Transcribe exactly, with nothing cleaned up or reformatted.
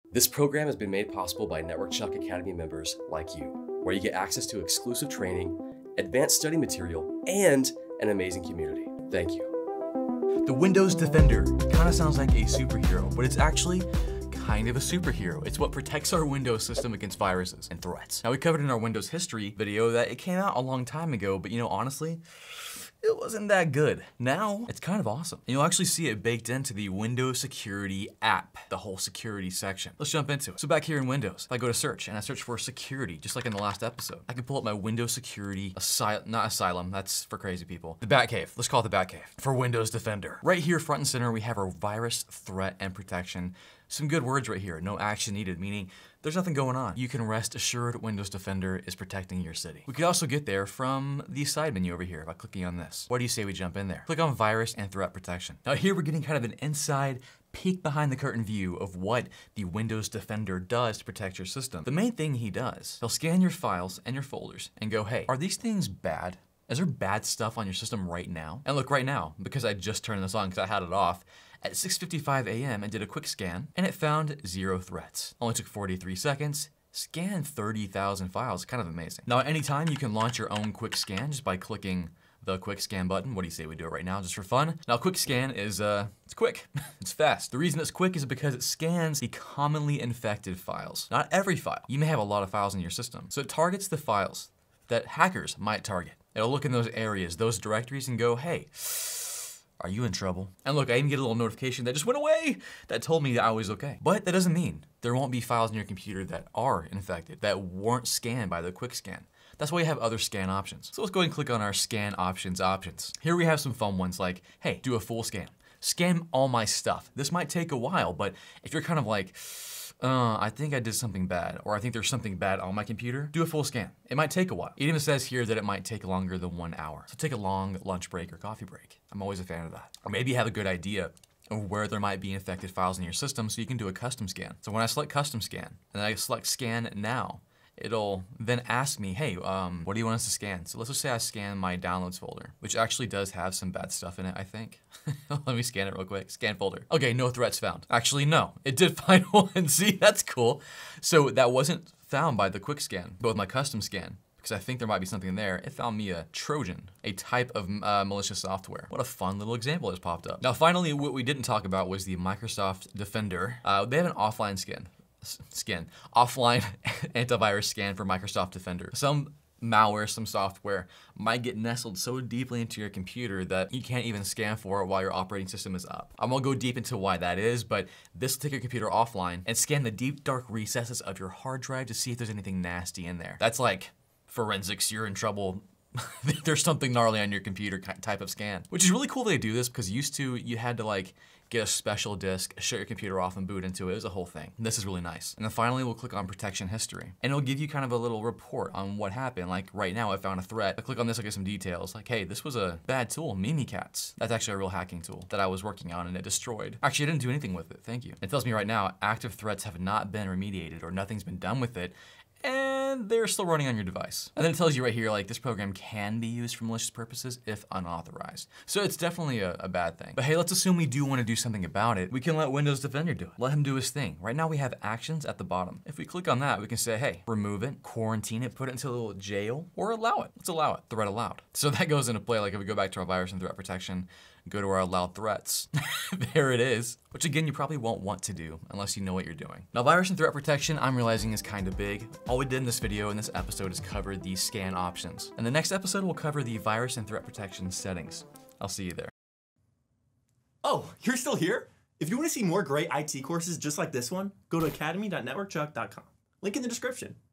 This program has been made possible by NetworkChuck Academy members like you, where you get access to exclusive training, advanced study material, and an amazing community. Thank you. The Windows Defender kind of sounds like a superhero, but it's actually kind of a superhero. It's what protects our Windows system against viruses and threats. Now, we covered in our Windows history video that it came out a long time ago, but you know, honestly, it wasn't that good. Now, it's kind of awesome. And you'll actually see it baked into the Windows Security app, the whole security section. Let's jump into it. So back here in Windows, if I go to search and I search for security, just like in the last episode, I can pull up my Windows Security Asylum, not Asylum, that's for crazy people. The Batcave, let's call it the Batcave for Windows Defender. Right here, front and center, we have our virus, threat, and protection. Some good words right here, no action needed, meaning there's nothing going on. You can rest assured Windows Defender is protecting your city. We could also get there from the side menu over here by clicking on this. What do you say we jump in there? Click on virus and threat protection. Now here we're getting kind of an inside peek behind the curtain view of what the Windows Defender does to protect your system. The main thing he does, he'll scan your files and your folders and go, hey, are these things bad? Is there bad stuff on your system right now? And look, right now, because I just turned this on because I had it off, at six fifty-five a m and did a quick scan, and it found zero threats. Only took forty-three seconds, scanned thirty thousand files, kind of amazing. Now at any time you can launch your own quick scan just by clicking the quick scan button. What do you say we do it right now just for fun? Now quick scan is, uh, it's quick, it's fast. The reason it's quick is because it scans the commonly infected files. Not every file. You may have a lot of files in your system. So it targets the files that hackers might target. It'll look in those areas, those directories and go, hey, are you in trouble? And look, I even get a little notification that just went away that told me that I was okay. But that doesn't mean there won't be files in your computer that are infected, that weren't scanned by the quick scan. That's why we have other scan options. So let's go ahead and click on our scan options options. Here we have some fun ones like, hey, do a full scan. Scan all my stuff. This might take a while, but if you're kind of like, Uh, I think I did something bad, or I think there's something bad on my computer, do a full scan. It might take a while. It even says here that it might take longer than one hour. So take a long lunch break or coffee break. I'm always a fan of that. Or maybe you have a good idea of where there might be infected files in your system so you can do a custom scan. So when I select custom scan, and then I select scan now, it'll then ask me, hey, um, what do you want us to scan? So let's just say I scan my downloads folder, which actually does have some bad stuff in it, I think. Let me scan it real quick. Scan folder. Okay, no threats found. Actually, no, it did find one. See, that's cool. So that wasn't found by the quick scan, but with my custom scan, because I think there might be something in there, it found me a Trojan, a type of uh, malicious software. What a fun little example that's popped up. Now, finally, what we didn't talk about was the Microsoft Defender. Uh, they have an offline scan. Scan, offline antivirus scan for Microsoft Defender. Some malware, some software might get nestled so deeply into your computer that you can't even scan for it while your operating system is up. I won't go deep into why that is, but this will take your computer offline and scan the deep, dark recesses of your hard drive to see if there's anything nasty in there. That's like forensics, you're in trouble. There's something gnarly on your computer type of scan, which is really cool they do this because used to you had to like get a special disk, shut your computer off and boot into it. It was a whole thing. And this is really nice. And then finally, we'll click on protection history and it'll give you kind of a little report on what happened. Like right now I found a threat. I click on this, I get some details like, hey, this was a bad tool, Mimikatz. That's actually a real hacking tool that I was working on and it destroyed. Actually, I didn't do anything with it, thank you. It tells me right now, active threats have not been remediated or nothing's been done with it. And they're still running on your device. And then it tells you right here, like this program can be used for malicious purposes if unauthorized. So it's definitely a, a bad thing. But hey, let's assume we do want to do something about it. We can let Windows Defender do it. Let him do his thing. Right now we have actions at the bottom. If we click on that, we can say, hey, remove it, quarantine it, put it into a little jail, or allow it. Let's allow it, threat allowed. So that goes into play, like if we go back to our virus and threat protection, go to our allowed threats. There it is, which again, you probably won't want to do unless you know what you're doing. Now, virus and threat protection, I'm realizing is kind of big. All we did in this video in this episode is cover the scan options. And the next episode, we'll cover the virus and threat protection settings. I'll see you there. Oh, you're still here? If you want to see more great I T courses just like this one, go to academy dot network chuck dot com. Link in the description.